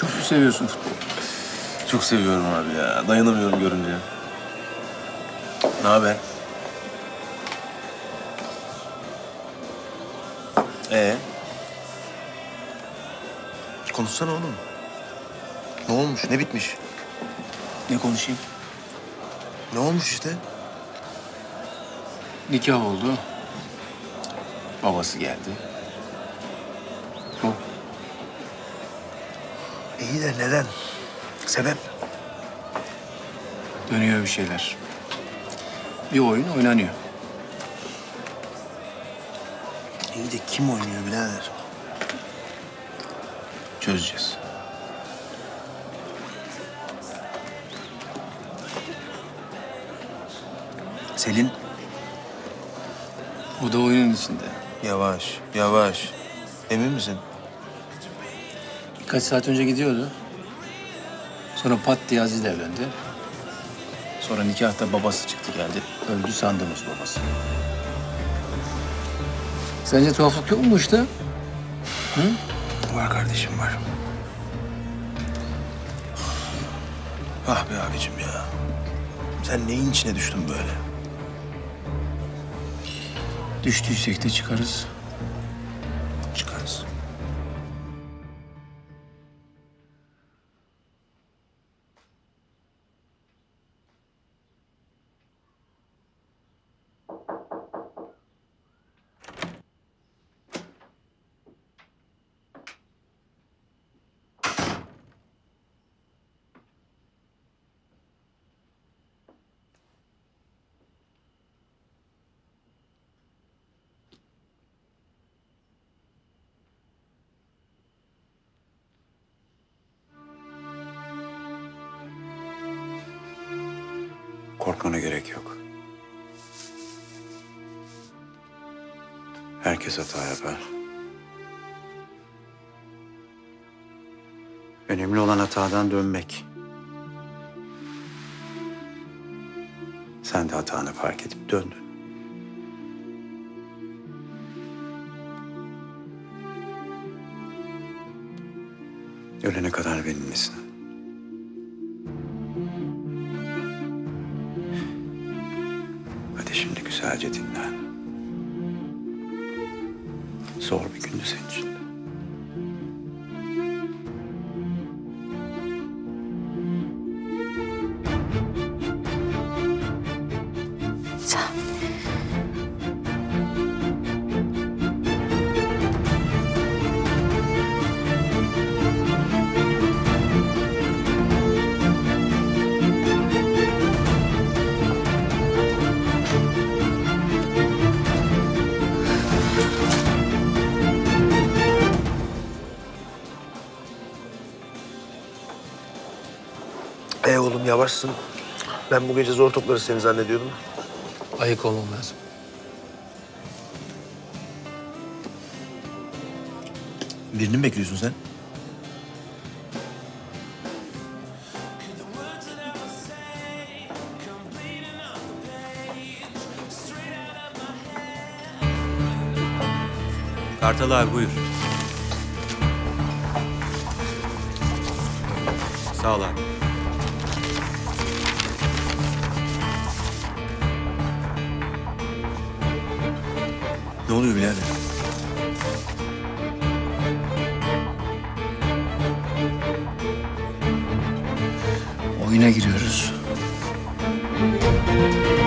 Seviyorsun futbolu. Çok seviyorum abi ya. Dayanamıyorum görünce. Ne haber? Konuşsana oğlum. Ne olmuş? Ne bitmiş? Ne konuşayım? Ne olmuş işte? Nikah oldu. Babası geldi. O. İyi de neden? Sebep? Dönüyor bir şeyler. Bir oyun oynanıyor. İyi de kim oynuyor birader? Çözeceğiz. Selin. O da oyunun içinde. Yavaş, yavaş. Emin misin? Birkaç saat önce gidiyordu. Sonra pat diye Aziz evlendi. Sonra nikahta babası çıktı geldi. Öldü sandığımız babası. Sence tuhaflık yok mu işte? Hı? Var kardeşim, var. Ah be abicim ya. Sen neyin içine düştün böyle? Düştüysek de çıkarız. Çıkarız. Korkmana gerek yok. Herkes hata yapar. Önemli olan hatadan dönmek. Sen de hatanı fark edip döndün. Ölene kadar benimlesin. Hadi şimdi güzelce dinlen. Zor bir gündü senin için. Oğlum yavaşsın. Ben bu gece zor toplarız seni zannediyordum. Ayık olmam lazım. Birini mi bekliyorsun sen? Kartal abi buyur. Sağ ol abi. Ne oluyor birader? Oyuna giriyoruz.